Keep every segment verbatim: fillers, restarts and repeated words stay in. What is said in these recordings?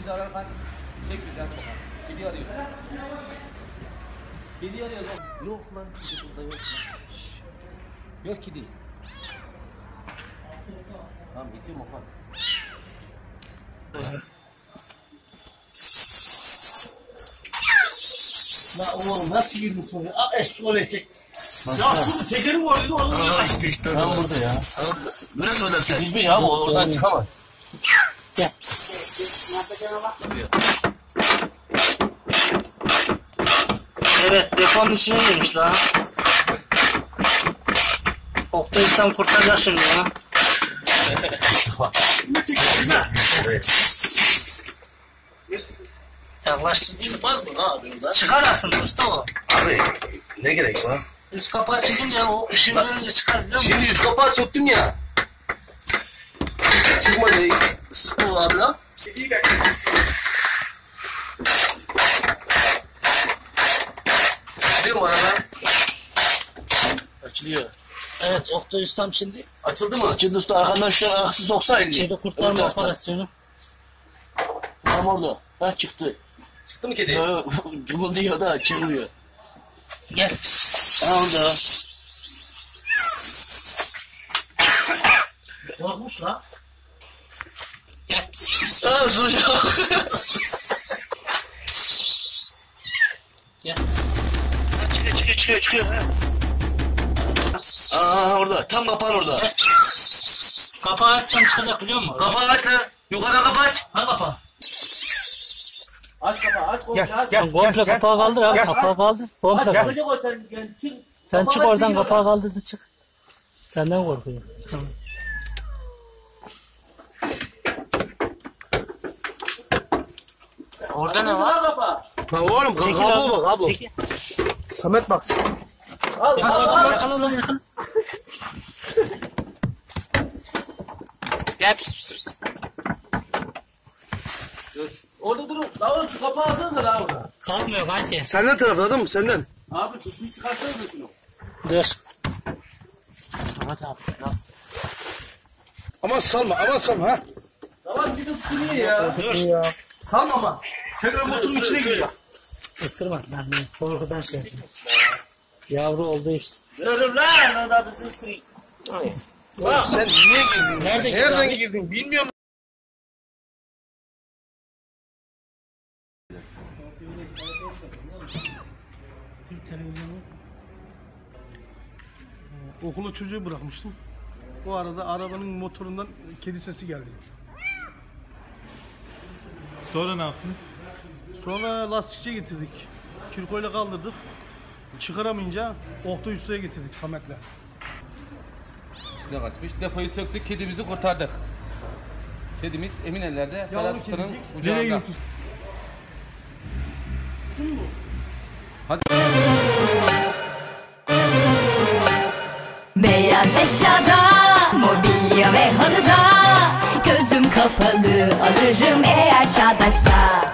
bizi ararken tek güzel bakar. Kedi arıyor. Kedi arıyor. Yok lan kedi burada yok. Yok kedi. Tamam gidiyorum Okan. La oğlum nasıl girdin soruya? Ah eşlik olacak. Ya şunu şekerim var dedi oğlum. Aa işte işte. Tam burada ya. Biraz oradan sen. Hiçbir ya bu oradan çıkamaz. Gel. Evet deponun içine girmiş la. Oktay'dan kurtaracak şimdi ya. Yaklaştı. Çıkmaz mı abi oradan? Çıkar aslında usta o. Abi ne gerek var? Üst kapağı çekince o ışığı görünce çıkar biliyor musun? Şimdi üst kapağı söktüm ya. Çıkmadı. Su abi lan. Açılıyor mu araba? Açılıyor. Evet Oktay Ustam şimdi. Açıldı mı? Açıldı usta. Arkandan şu arkası soksaydın. Kedi kurtarma operasyonu. Tam orada. Ha çıktı. Çıktı mı kedi? Gımıldıyor da çığırıyor. Gel. Ha orada. Korkmuş la. Gel. Aa su yok. Gel. Ha, çıkıyor çıkıyor çıkıyor çıkıyor. Aa orada. Tam kapağın orada. Gel. Kapağı açsan çıkacak biliyor musun? Kapağı aç lan. Yukarıdan kapağı aç. Ha kapağı. Aç kapağı aç komple aç. Sen komple kapağı kaldır abi. Kapağı kaldır. Komple kaldır. Açacak o sen yani çık. Sen Kapağı çık oradan açıyor kapağı ya. kaldır da çık. Senden korkuyor. Tamam. Orada ne var? Kapağı. Lan oğlum Çekil kablo abi. bak kablo. Çekil. Samet baksın. Al al al. Yakala lan yakala. Gel pis pis pis. Dur. Orada durun. La oğlum şu kapağı alsanıza la orada. Kalkmıyor kanki. Senden tarafına değil mi? Senden. Abi tuşunu çıkarsanıza şunu. Dur. Samet abi nasıl? Aman salma aman salma ha. Tamam bir de sürüyor ya. Dur. Ya. Salma ama. Tekrar motorun içine giriyor. Isırma. Ben korkudan şey yapayım. Yavru olduğu için. Dur lan orada bizi sürüyor. Oğlum sen niye girdin? Nerede girdin Nereden abi? girdin bilmiyorum. Okula çocuğu bırakmıştım. O arada arabanın motorundan kedi sesi geldi. Sonra ne yaptın? Sonra lastikçiye getirdik. Kirkoyla kaldırdık. Çıkaramayınca Oktay Usta'ya getirdik Samet'le. Ne kaçmış? Depoyu söktük, kedimizi kurtardık. Kedimiz emin ellerde. Ferhat Usta'nın kedicik. kucağında. Hadi. Beyaz eşyada, mobilya ve halıda gözüm kapalı alırım eğer çağdaşsa.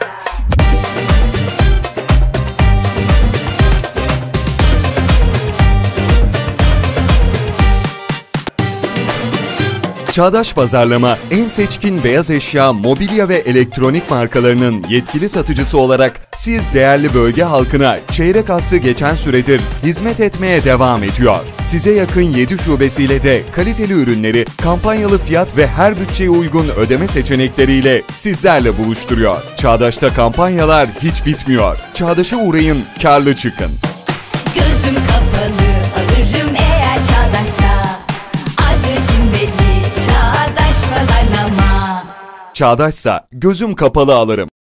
Çağdaş Pazarlama, en seçkin beyaz eşya, mobilya ve elektronik markalarının yetkili satıcısı olarak siz değerli bölge halkına çeyrek asrı geçen süredir hizmet etmeye devam ediyor. Size yakın yedi şubesiyle de kaliteli ürünleri, kampanyalı fiyat ve her bütçeye uygun ödeme seçenekleriyle sizlerle buluşturuyor. Çağdaş'ta kampanyalar hiç bitmiyor. Çağdaş'a uğrayın, karlı çıkın. Gözüm kapalı alırım eğer çağdaşsa. Adresim belli, Çağdaş Pazarlama. Çağdaş'sa gözüm kapalı alırım.